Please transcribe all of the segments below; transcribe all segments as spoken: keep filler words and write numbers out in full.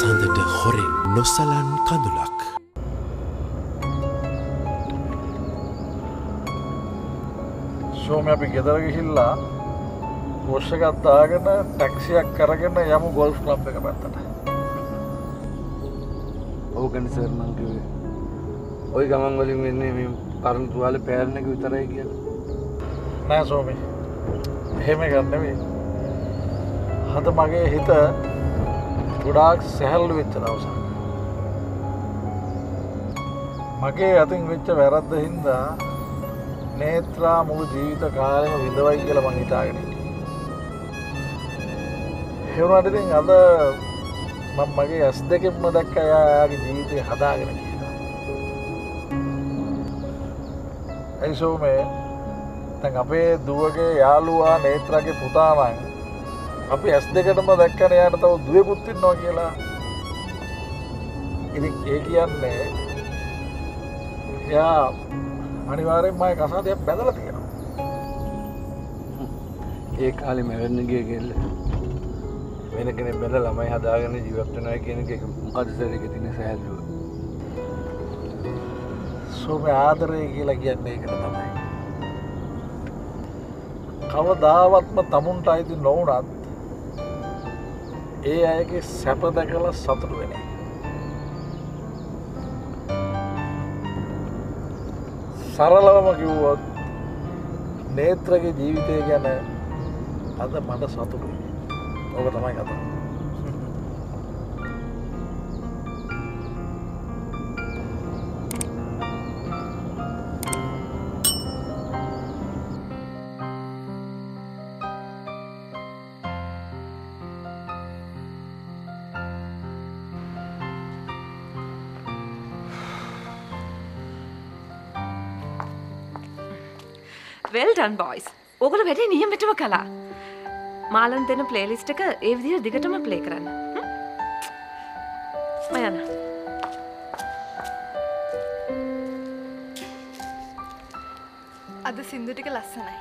හඳට හොරෙන් නොසලන් කඳුලක්. සෝමි අපි ගෙදර ගිහිල්ලා බොස් එකක් දාගෙන ටැක්සියක් කරගෙන යමු ගෝල්ෆ් ක්ලබ් එක පැත්තට. ඔව් කන්නේ සර් මං කිව්වේ. ওই ගමන් වලින් වෙන්නේ මේ පරණ තුවාලේ පෑරණ එක විතරයි කියලා. නෑ සෝමි. එහෙම එකක් නෙවෙයි. අද මගේ හිත ගොඩාක් සැහැල්ලු වෙච්ච දවසක්. මගේ අතින් වෙච්ච වැරද්ද හින්දා නේත්‍රා මුළු ජීවිත කාලෙම විඳවයි කියලා මං හිතාගෙන හිටියේ. ඒ වුණාට ඉතින් අද මම මගේ ඇස් දෙකෙන්ම දැක්ක එයාගේ ජීවිතේ හදාගෙන කියලා. ඒ සෝමේ දැන් අපේ දුවගේ යාළුවා නේත්‍රාගේ පුතා නම් අපි ඇස් දෙකටම දැක්කන එයාට තව දුවෙකුත් ඉන්නවා කියලා. ඉතින් ඒ කියන්නේ එයා අනිවාර්යෙන් මගේ කසාදයක් බැඳලා තියෙනවා. ඒ කාලේ මැරෙන්න ගිය කෙල්ල වෙන කෙනෙක් බැලලා ළමයි හදාගෙන ජීවත් වෙනවා කියන එක මොකද සර් එකේ තියෙන සෑහලුව. සෝමේ ආදරය කියලා කියන්නේ ඒකට තමයි. කවදාවත්ම තමුන්ට අයිති නොවුනත් ඒ අයගේ සැප දැකලා සතුටු වෙන එක. සරලවම කිව්වොත් නේත්‍රගේ ජීවිතය ගැන අද මට සතුටුයි. ඕක තමයි කතාව. Well done boys. ඕගොල්ලෝ වැඩේ නියමෙටම කළා. මාලන් දෙන ප්ලේලිස්ට් එක ඒ විදිහට දිගටම ප්ලේ කරන්න. මයන. අද සින්දු ටික ලස්සනයි.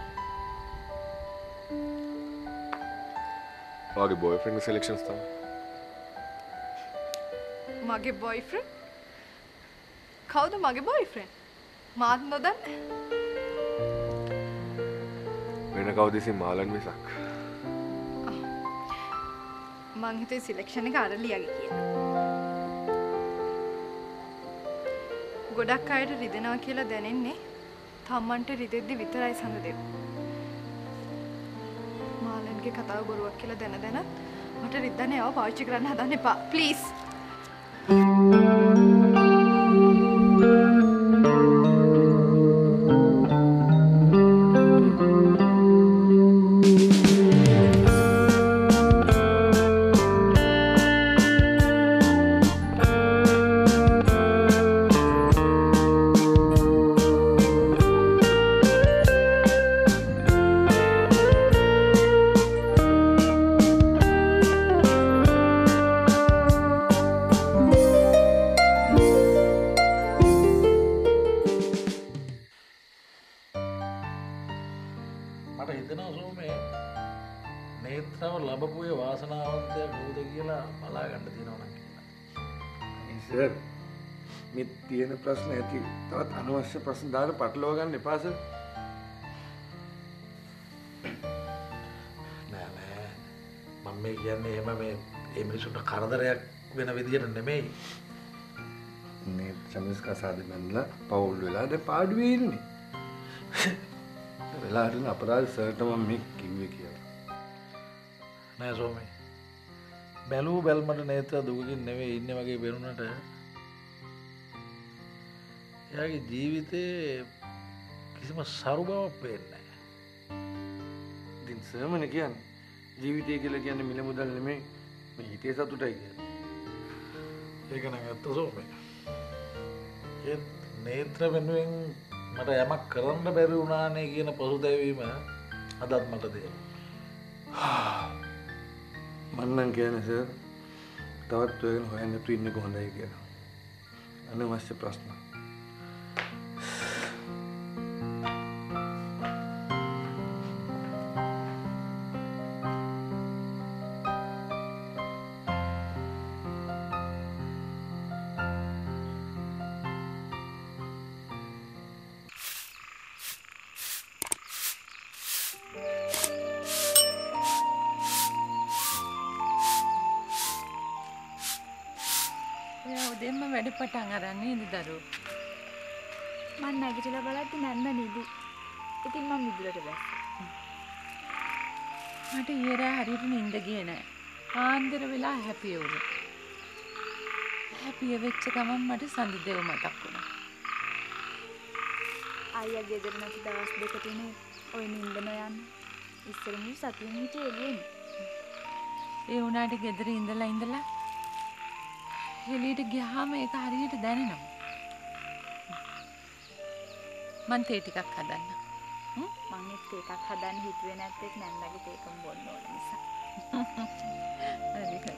වාගේ බොයිෆ්‍රෙන්ඩ් සිලෙක්ෂන්ස් තමයි. මගේ බොයිෆ්‍රෙන්ඩ්? කවුද මගේ බොයිෆ්‍රෙන්ඩ්? මාත් නොදන්නේ. වෙන කවුද ඉතින් මාලන් මිසක්. මං හිතුවේ සිලෙක්ෂන් එක අරලියගේ කියලා. ගොඩක් අයට රිදෙනවා කියලා දැනෙන්නේ තමන්ට රිදෙද්දි විතරයි සඳ දෙව. මාලන්ගේ කතාව බොරුවක් කියලා දැන දැනත් මට රිද්දන්න යව පාවිච්චි කරන්න හදන්න එපා. ප්ලීස්. මට හිතෙනවා සෝමේ නේත්‍රව ලැබපු ඒ වාසනාවන්තය කවුද කියලා බලා ගන්න තියෙනවා නම් කියලා. ඒ සර් මේ තියෙන ප්‍රශ්න ඇති තවත් අනවශ්‍ය ප්‍රශ්න දාලා පටලවා ගන්න එපා සර්. නෑ නෑ මම මේ කියන්නේ එහෙම මේ ඒ මිනිසුන්ට කරදරයක් වෙන විදියට නෙමෙයි. මේ චමිස් කසාද මන්ලා පවුල් වෙලා දැන් පාඩුවේ ඉන්නේ. වෙලාවට අපරාධ සර්ට මම මේ කිව්වේ කියලා. නෑ සෝමේ. බැලූ බැල්මට නේත්‍ර දුකකින් නෙවෙයි ඉන්නේ වගේ වෙනුනට එයාගේ ජීවිතේ කිසිම සරු බවක් පේන්නේ නෑ. ඉතින් සර්මන කියන්නේ ජීවිතය කියලා කියන්නේ මිල මුදල් නෙමෙයි මේ හිතේ සතුටයි කියන්නේ. ඒක නම් ඇත්ත සෝමේ. ඒත් නේත්‍ර වෙනුවෙන් මට යමක් කරන්න බැරි වුණානේ කියන පසුතැවීම අදත් මට තියෙනවා. මම නම් කියන්නේ සර් තවත් ඔයගෙන හොයන්න තු ඉන්න කොහොඳයි කියලා. අනවශ්‍ය ප්‍රශ්න. වැඩ පටන් අරන් නේද දරුවෝ? මම නැගිටලා බලද්දි නැන්ද නිදි. ඉතින් මම මිදුලට බැස්සා. මට ඊයරා හරියට නිින්ද ගියේ නෑ. ආන්දර වෙලා හැපි වුණා. හැපි වෙච්ච ගමන් මට සඳදේව මතක් වුණා. අයියා ගෙදර නැති දවස් දෙකකිනේ ඔය නිින්ද නොයන්. ඉස්සරම සතියෙන් හිටියේ එළියෙන්නේ. ඒ උනාට ගෙදර ඉඳලා ඉඳලා එළියට ගියාම ඒක හරියට දැනෙනවා. මං තේ ටිකක් හදන්න. හ්ම් මං ඒත් එකක් හදන්න හිතුවේ නැත්තේ නැන්දගේ තේකම බොන්න ඕන නිසා. හරි හරි.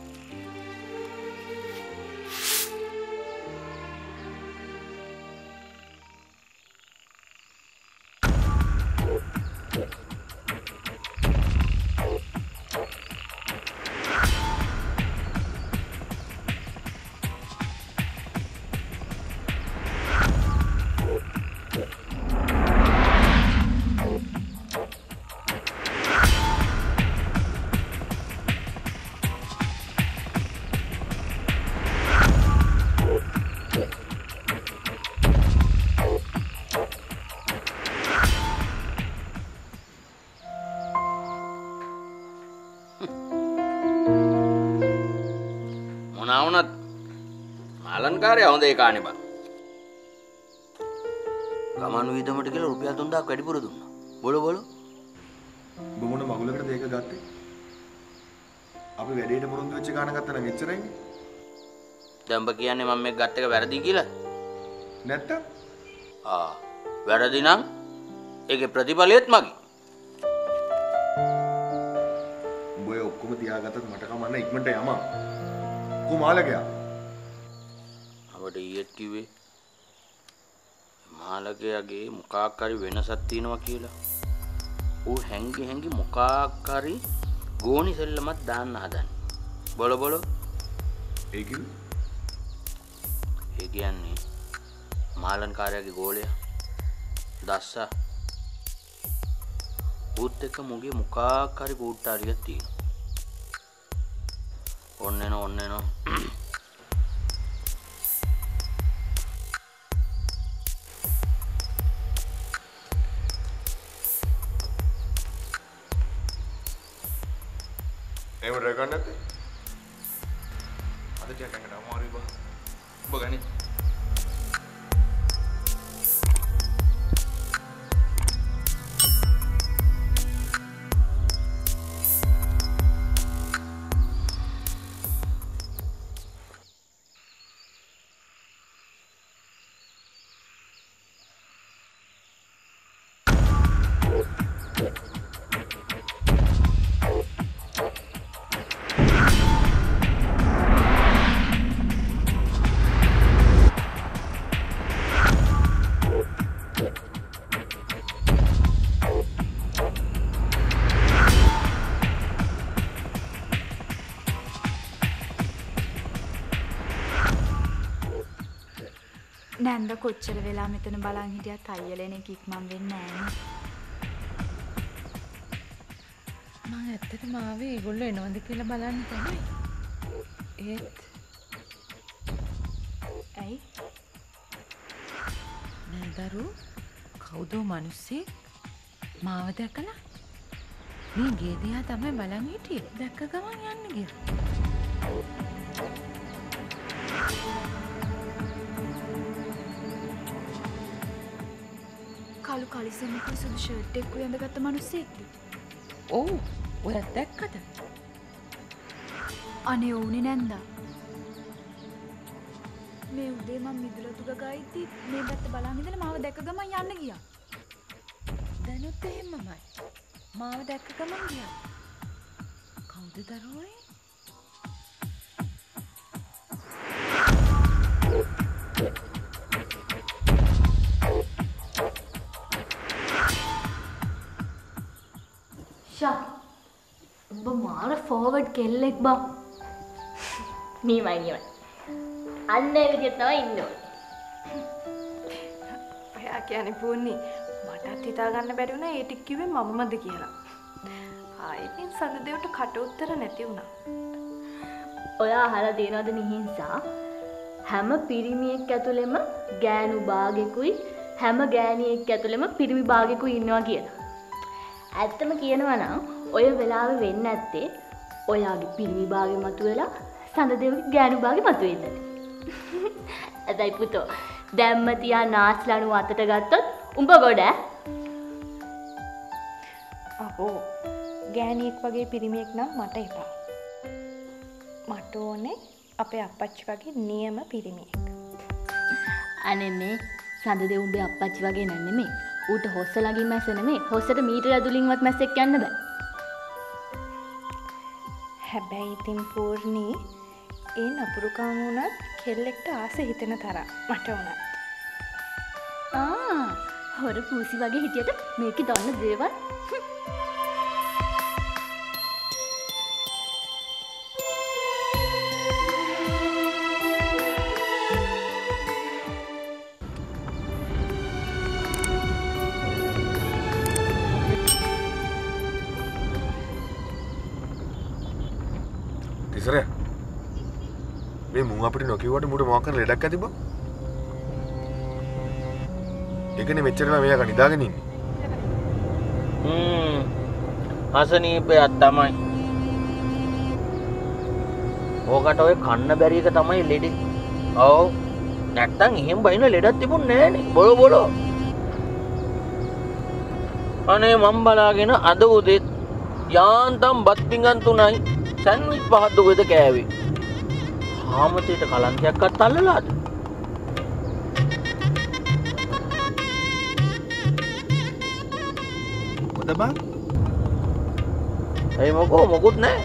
මොනවුනත් මාලන්කාරය හොඳ ඒකානේ බං. ගමන් විදමට කියලා රුපියල් තුන්දාක් වැඩිපුර දුන්නා. බොල බොල. ඔබ මොන මගුලකටද ඒක ගත්තේ? අපි වැඩේට පොරොන්දු වෙච්ච ගාන ගත්තා නම් එච්චරයිනේ. දැන් ඔබ කියන්නේ මම මේක ගත්ත එක වැරදි කියලා? නැත්තම්? ආ වැරදි නම් ඒකේ ප්‍රතිඵලයත් මගේ. උඹ ඔය ඔක්කොම තියාගත්තත් මට කමන්න ඉක්මනට යමා. කුමාලකයා අපට ඊයේත් කිව්වේ මාලකයාගේ මොකක් හරි වෙනසක් තියෙනවා කියලා. ඌ හැංගි හැංගි මොකක් හරි ගෝණි සෙල්ලමක් දාන්න හදන්නේ. බොල බොල. ඒ කිව්වේ? ඒ කියන්නේ මාලන්කාරයාගේ ගෝලයා දස්සා. ඌත් එක්ක මුගේ මොකක් හරි කූට්ටාරියක් තියෙනවා. ඔන්නෙන ඔන්නෙන එහෙම රැකගන්න නැත්තේ? අද ටිකක් අඟට අමාරුයි බා. ඔබ ගනි. නැන්ද කොච්චර වෙලා මෙතන බලන් හිටියත් අයියලෙන එක ඉක්මන් වෙන්නේ නැහැ නේ. මම ඇත්තටම ආවේ ඒගොල්ලෝ එනවද කියලා බලන්න තමයි. ඒත් ඇයි? නෑ දරු කවුද මිනිස්සේ මාව දැකලා මේ ගේ දිහා තමයි බලන් හිටියේ. දැක්ක ගමන් යන්න ගියා. කළු කලිසමක සුදු ෂර්ට් එකක් ඇඳගත්ත මිනිස්සෙක්ද? ඔව් ඔයත් දැක්කද? අනේ ඕනේ නැන්දා. මේ උදේ මම මිදුලතු ගගයිති මේ පැත්ත බලන් ඉඳලා මාව දැක්ක ගමන් යන්න ගියා. දැනුත් එහෙමමයි. මාව දැක්ක ගමන් ගියා. කවුද දරුවෝ? උඹ මාර ෆෝවර්ඩ් කෙල්ලෙක් බා. නියමයි නියමයි. අන්න ඒ විදිහට තමයි ඉන්න ඕනේ. ඔයා කියන්නේ පුන්නේ මටත් හිතා ගන්න බැරි වුණා ඒ ටික කිව්වේ මමමද කියලා. ආයෙත් සඳදේවට කට උතර නැති වුණා. ඔයා අහලා තියෙනවද නිහින්සා? හැම පිරිමියෙක් ඇතුළෙම ගෑනු භාගෙකුයි හැම ගෑණියෙක් ඇතුළෙම පිරිමි භාගෙකුයි ඉන්නවා කියලා. ඇත්තම කියනවා නම් ඔය වෙලාවෙ වෙන්නේ නැත්තේ ඔයාගේ පිරිමි භාගෙ මතුවෙලා සඳදේවගේ ගෑනු භාගෙ මතුවෙන්නේ නැති. අදයි පුතෝ දැම්ම තියා නාස්ලණු අතට ගත්තොත් උඹ ගොඩ ඈ. අපෝ ගෑණියෙක් වගේ පිරිමියෙක් නම් මට එපා. මට ඕනේ අපේ අප්පච්චි වගේ නියම පිරිමියෙක්. අනේ මේ සඳදේ උඹේ අප්පච්චි වගේ නන් නෙමෙයි. ඌට හොස්ස ළඟින් මැස්ස නෙමෙයි. හොස්සට මීටර ඇතුලින්වත් මැස්සෙක් යන්න බෑ. හැබැයි ඉතින් පූර්ණි ඒ නපුරුකම වුණත් කෙල්ලෙක්ට ආස හිතෙන තරම් මට උනත්. ආ හොර පූසි වගේ හිටියට මේකේ දන්න දේවල් තිසරය මේ මුන් අපිට නොකියුවට මුට මොකක් කරලා ලෙඩක් ඇති බං? ඒකනේ මෙච්චරලා මෙයා නිදාගෙන ඉන්නේ. හ්ම්. අසනීපයක් තමයි. ඕකට ඔය කන්න බැරි එක තමයි ලෙඩේ. ඔව්. නැත්තම් එහෙම බයින ලෙඩක් තිබුණේ නෑනේ. බොලෝ බොලෝ. අනේ මම් බලාගෙන අද උදේත් යාන්තම් බත් පිඟන් තුනයි සැන්ඩ්විච් පහක් දුකද කෑවේ. ආමතේට කලන්තයක්වත් අල්ලලාද? මොකද බං? ඒ මොකෝ මොකුත් නෑ.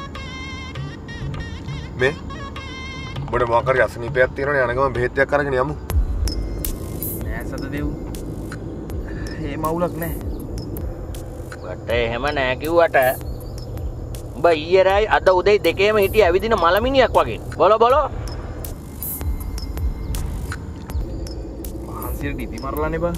මේ මොඩ මොකක් හරි අසනීපයක් තියෙනවනේ යන ගමන් බෙහෙත් එකක් අරගෙන යමු. නෑ සතදෙව්. ඒ මවුලක් නෑ. වට එහෙම නෑ කිව්වට උඹ ඊයේ රායි අද උදේ දෙකේම හිටිය ඇවිදින මලමිනියක් වගේ. බොල බොල. මහන්සියට ඉදි මරලානේ බං.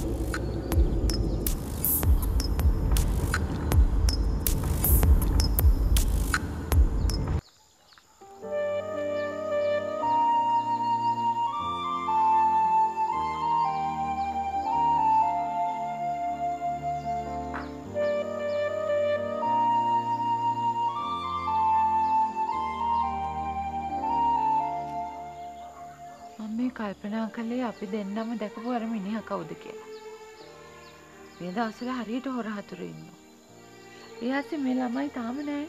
කල්පනා කළේ අපි දෙන්නම දැකපු අර මිනිහා කවුද කියලා. මේ දවස්වල හරියට හොර හතුරු ඉන්නවා. ඊයස්සේ මේ ළමයි තාම නැහැ.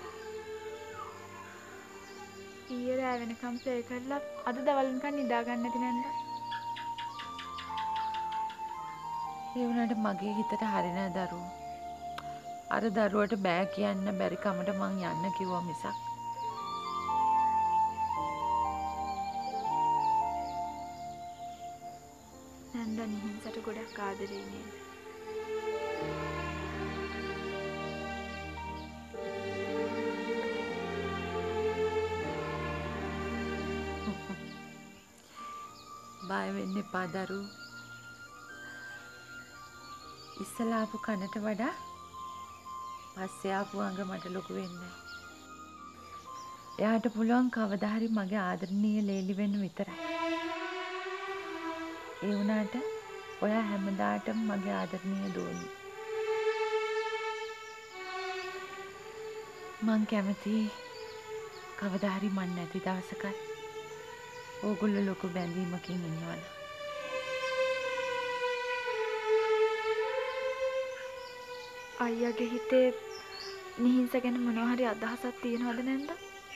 ඊයේ රෑ වෙනකම් ප්ලේ කරලා අද දවල් වෙනකන් නිදා ගන්න නැති නේද? ඒ වුණාට මගේ හිතට හරි නෑ දරුවෝ. අර දරුවට බෑ කියන්න බැරි කමට මං යන්න කිව්වා මිසක්. නන්දා නිහින්සට ගොඩක් ආදරේ නේද? බය වෙන්න එපා දරුවෝ. ඉස්සලා ආපු කනට වඩා පස්සේ ආපු අඟ මට ලොකු වෙන්නේ. එයාට පුළුවන් කවදා හරි මගේ ආදරණීය ලේලි වෙන්න විතරයි. ඒ වුණාට ඔයා හැමදාටම මගේ ආදරණීය දෝනි. මං කැමති කවදා හරි මන් නැති දවසක ඕගොල්ලෝ ලොකු බැඳීමකින් ඉන්නවනේ. අයියාගේ හිතේ නිහින්ස ගැන මොනවා හරි අදහසක් තියෙනවද නැන්ද?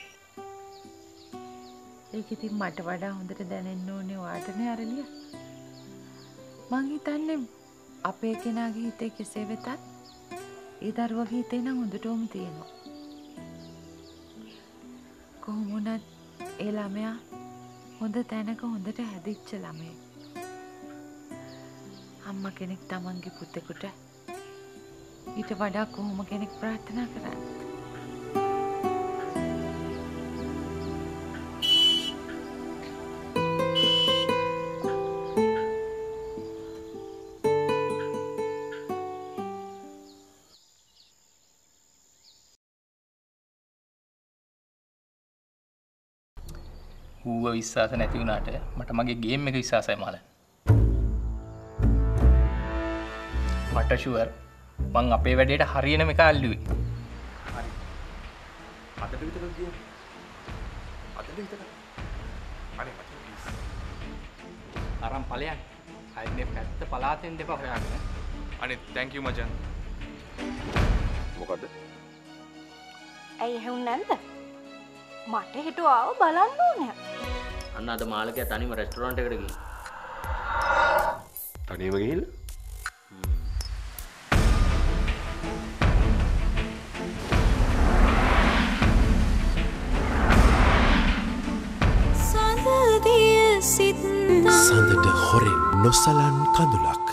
ඒක ඉතින් මට වඩා හොඳට දැනෙන්න ඕනේ ඔයාටනේ අරලිය. මං හිතන්නේ අපේ කෙනාගේ හිතේ කෙසේ වෙතත් ඒ දරුවගේ හිතේ නම් හොඳටම තියෙනවා. කොහොම වුණත් ඒ ළමයා හොඳ තැනක හොඳට හැදිච්ච ළමයෙක්. අම්මා කෙනෙක් තමන්ගේ පුතෙකුට ඊට වඩා කොහොම කෙනෙක් ප්‍රාර්ථනා කරන්නේ? ඌව විශ්වාස නැති වුණාට මට මගේ ගේම් එක විශ්වාසයි මාලන්. මට ෂුවර් මං අපේ වැඩේට හරියනම එක අල්ලුවේ. හරි. අදට විතරක් ගියා. අදට විතරක්. අනේ මචං ප්ලීස්. අරන් ඵලයන්. අය මේ පැත්ත පලාතෙන් දෙපා හොයාගෙන. අනේ thank you මචං. මොකද? ඇයි එහෙම නැන්ද? මට හිතුවාව බලන්න ඕනේ. අන්න අද මාළකයා තනියම රෙස්ටොරන්ට් එකට ගිහින්. තනියම ගිහිල්ලා? සඳට හොරෙන් නොසලන් කඳුලක්